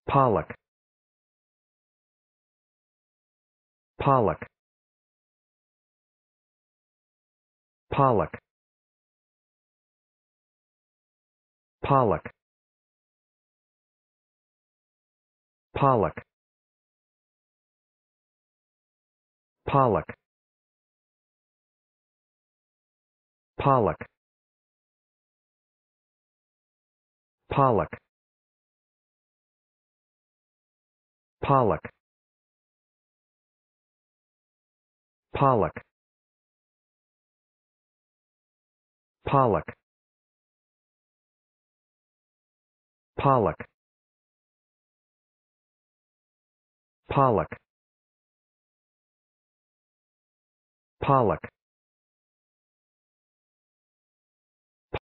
Pollock, Pollock, Pollock, Pollock, Pollock, Pollock, Pollock, Pollock, Pollock, Pollock, Pollock, Pollock, Pollock, Pollock,